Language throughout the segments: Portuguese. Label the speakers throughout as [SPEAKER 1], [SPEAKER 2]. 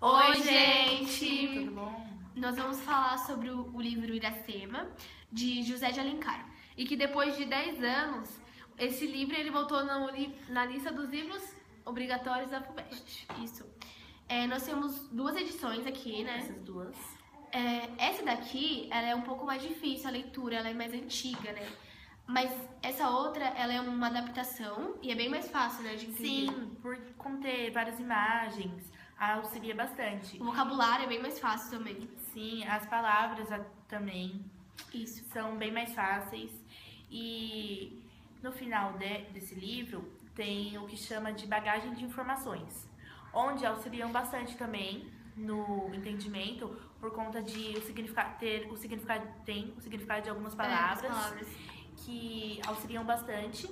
[SPEAKER 1] Oi, gente!
[SPEAKER 2] Tudo bom?
[SPEAKER 1] Nós vamos falar sobre o livro Iracema, de José de Alencar. E que depois de 10 anos, esse livro ele voltou na lista dos livros obrigatórios da FUVEST. Isso. Nós temos duas edições aqui, né?
[SPEAKER 2] Essas duas.
[SPEAKER 1] Essa daqui, ela é um pouco mais difícil, a leitura, ela é mais antiga, né? Mas essa outra, ela é uma adaptação e é bem mais fácil, né, de entender.
[SPEAKER 2] Sim, por conter várias imagens, auxilia bastante.
[SPEAKER 1] O vocabulário é bem mais fácil também.
[SPEAKER 2] Sim, as palavras também
[SPEAKER 1] Isso.
[SPEAKER 2] são bem mais fáceis. E no final desse livro tem o que chama de bagagem de informações, onde auxiliam bastante também no entendimento por conta de tem o significado de algumas palavras. Que auxiliam bastante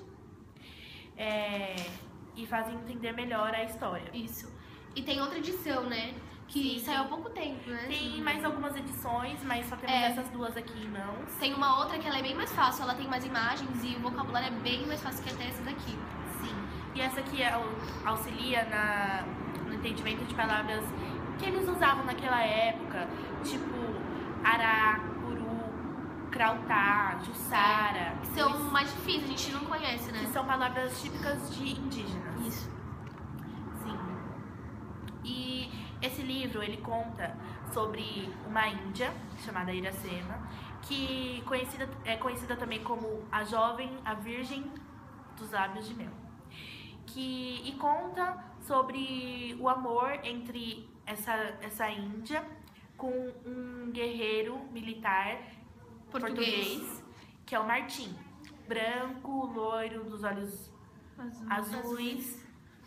[SPEAKER 2] e fazem entender melhor a história.
[SPEAKER 1] Isso. E tem outra edição, né? Que saiu há pouco tempo, né?
[SPEAKER 2] Tem mais algumas edições, mas só temos essas duas aqui em mãos.
[SPEAKER 1] Tem uma outra que ela é bem mais fácil, ela tem mais imagens e o vocabulário é bem mais fácil que até essa daqui.
[SPEAKER 2] Sim. E essa aqui auxilia no entendimento de palavras que eles usavam naquela época, tipo ará, Krautá, Jussara.
[SPEAKER 1] Que são mais difíceis, a gente não conhece, né?
[SPEAKER 2] Que são palavras típicas de indígenas.
[SPEAKER 1] Isso.
[SPEAKER 2] Sim. E esse livro, ele conta sobre uma índia chamada Iracema, que é conhecida também como a Virgem dos Lábios de Mel. E conta sobre o amor entre essa índia com um guerreiro militar português, que é o Martim. Branco, loiro, dos olhos azuis.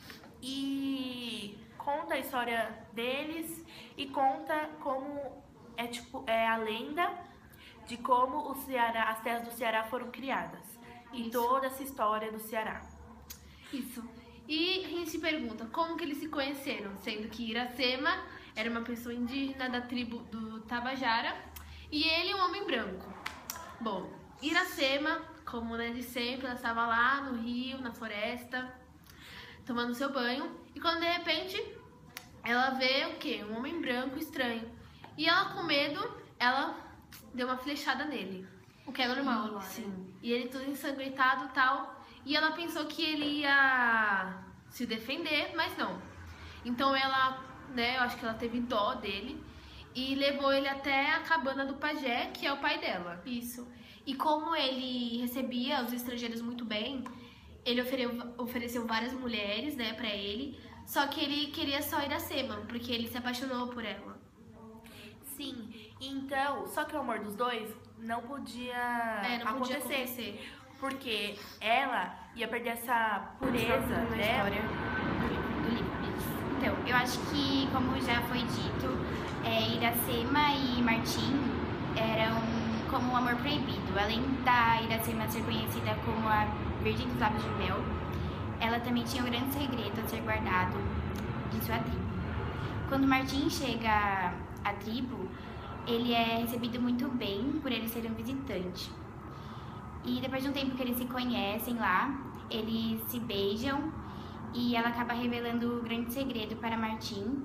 [SPEAKER 2] E conta a história deles e conta como é a lenda de como as terras do Ceará foram criadas. E toda essa história do Ceará.
[SPEAKER 1] Isso. E a gente se pergunta, como que eles se conheceram? Sendo que Iracema era uma pessoa indígena da tribo do Tabajara e ele um homem branco. Bom, Iracema, como de sempre, ela estava lá no rio, na floresta, tomando seu banho. E quando de repente ela vê o quê? Um homem branco estranho. E ela, com medo, ela deu uma flechada nele. O que é normal, sim. E ele todo ensanguentado e tal. E ela pensou que ele ia se defender, mas não. Então ela, eu acho que ela teve dó dele e levou ele até a cabana do pajé, que é o pai dela. Isso. E como ele recebia os estrangeiros muito bem, ele ofereceu várias mulheres, pra ele. Só que ele queria só Iracema, porque ele se apaixonou por ela.
[SPEAKER 2] Sim. Então, só que o amor dos dois não podia acontecer. Porque ela ia perder essa pureza, né?
[SPEAKER 3] História do livro. Então, eu acho que, como já foi dito, Iracema e Martim eram como um amor proibido. Além da Iracema ser conhecida como a Virgem dos Lábios de Mel, ela também tinha um grande segredo a ser guardado de sua tribo. Quando Martim chega à tribo, ele é recebido muito bem por ele ser um visitante. E depois de um tempo que eles se conhecem lá, eles se beijam e ela acaba revelando o grande segredo para Martim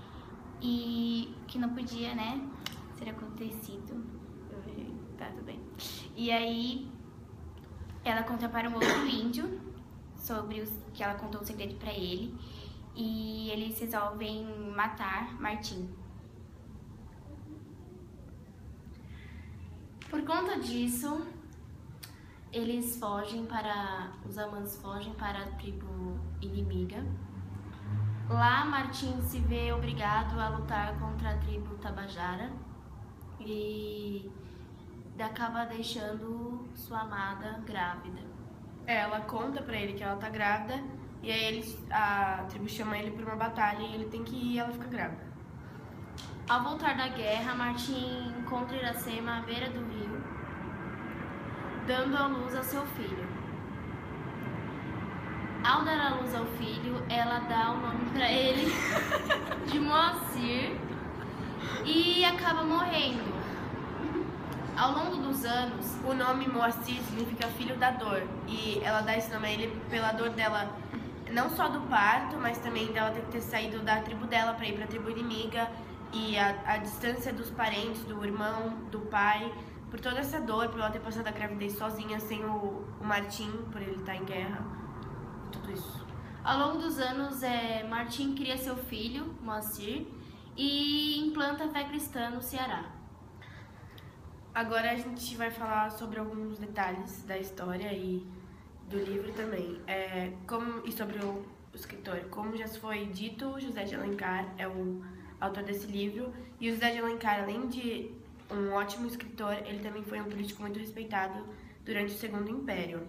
[SPEAKER 3] e que não podia, ser acontecido. Tá, tudo bem. E aí ela conta para um outro índio sobre que ela contou o segredo para ele e eles resolvem matar Martim.
[SPEAKER 1] Por conta disso, os amantes fogem para a tribo inimiga. Lá, Martim se vê obrigado a lutar contra a tribo Tabajara e acaba deixando sua amada grávida. Ela conta pra ele que ela tá grávida e aí a tribo chama ele pra uma batalha e ele tem que ir e ela fica grávida. Ao voltar da guerra, Martim encontra Iracema à beira do rio, dando à luz a seu filho. Ao dar à luz ao filho, ela dá o nome pra ele de Moacir e acaba morrendo. Ao longo dos anos, o nome Moacir significa filho da dor e ela dá esse nome a ele pela dor dela
[SPEAKER 4] não só do parto, mas também dela ter saído da tribo dela para ir para a tribo inimiga e a distância dos parentes, do irmão, do pai, por toda essa dor, por ela ter passado a gravidez sozinha, sem o Martim, por ele estar em guerra, tudo isso.
[SPEAKER 5] Ao longo dos anos, Martim cria seu filho, Moacir, e implanta a fé cristã no Ceará.
[SPEAKER 4] Agora a gente vai falar sobre alguns detalhes da história e do livro também. E sobre o escritor. Como já foi dito, José de Alencar é o autor desse livro. E o José de Alencar, além de um ótimo escritor, ele também foi um político muito respeitado durante o Segundo Império.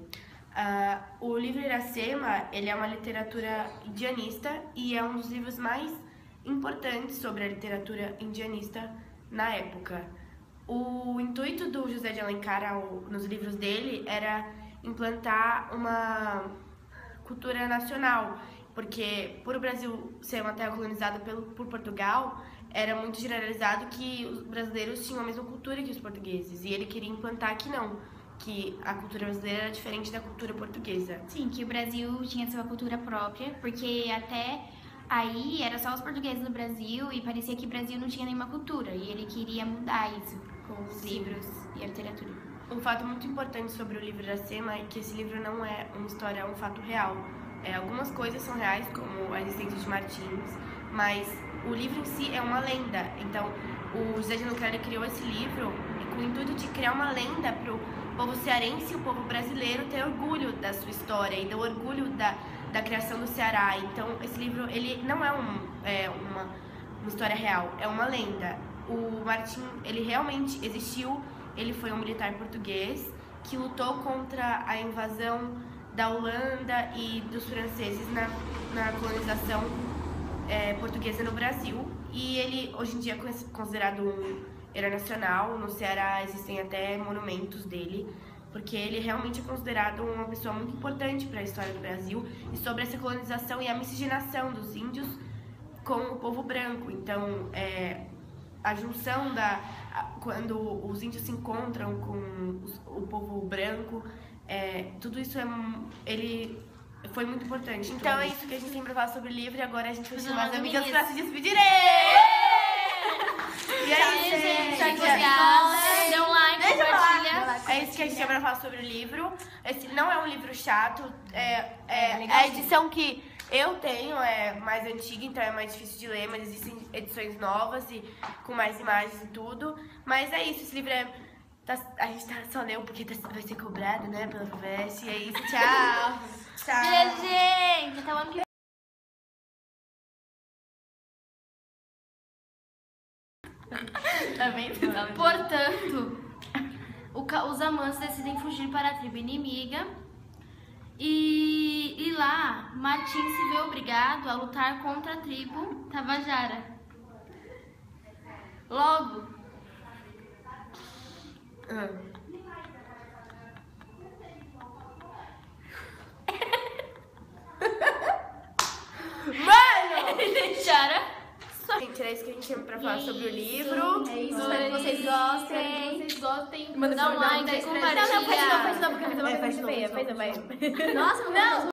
[SPEAKER 4] O livro Iracema, ele é uma literatura indianista e é um dos livros mais importantes sobre a literatura indianista na época. O intuito do José de Alencar nos livros dele era implantar uma cultura nacional, porque por o Brasil ser uma terra colonizada por Portugal, era muito generalizado que os brasileiros tinham a mesma cultura que os portugueses, e ele queria implantar que não, que a cultura brasileira era diferente da cultura portuguesa.
[SPEAKER 3] Sim, que o Brasil tinha sua cultura própria, porque até aí era só os portugueses no Brasil e parecia que o Brasil não tinha nenhuma cultura, e ele queria mudar isso com os livros e a literatura.
[SPEAKER 4] Um fato muito importante sobre o livro Iracema é que esse livro não é uma história, é um fato real. Algumas coisas são reais, como a existência de Martins, mas o livro em si é uma lenda. Então, o José de Alencar criou esse livro com o intuito de criar uma lenda para o povo cearense e o povo brasileiro ter orgulho da sua história e do orgulho da criação do Ceará. Então, esse livro ele não é uma história real, é uma lenda. O Martim, ele realmente existiu, ele foi um militar português que lutou contra a invasão da Holanda e dos franceses na colonização portuguesa no Brasil. E ele, hoje em dia, é considerado um herói nacional. No Ceará existem até monumentos dele, porque ele realmente é considerado uma pessoa muito importante para a história do Brasil e sobre essa colonização e a miscigenação dos índios com o povo branco. Então, a junção quando os índios se encontram com o povo branco, tudo isso ele foi muito importante. Então é isso que a gente tem pra falar sobre o livro, e agora a gente vai chamar as amigas pra se despedirem! E aí, gente?
[SPEAKER 5] Dê um like, compartilha.
[SPEAKER 4] É isso que a gente tem pra falar sobre o livro. Esse não é um livro chato, a edição que eu tenho é mais antiga, então é mais difícil de ler, mas existem edições novas e com mais imagens e tudo. Mas é isso, esse livro a gente só leu porque vai ser cobrado, né, pela FUVEST. E é isso, tchau! Tchau!
[SPEAKER 5] Beijo, gente! Até o ano que vem.
[SPEAKER 4] Tá vendo?
[SPEAKER 5] Portanto, os amantes decidem fugir para a tribo inimiga. E lá, Martim se vê obrigado a lutar contra a tribo Tabajara. Logo,
[SPEAKER 4] Mano!
[SPEAKER 5] deixaram.
[SPEAKER 4] Gente, era isso que a gente tinha pra falar sobre o livro.
[SPEAKER 1] É isso, espero que vocês gostem.
[SPEAKER 5] Dá um like, compartilha.
[SPEAKER 1] Não, faz não, porque a pessoa vai ser feia. Nossa, não.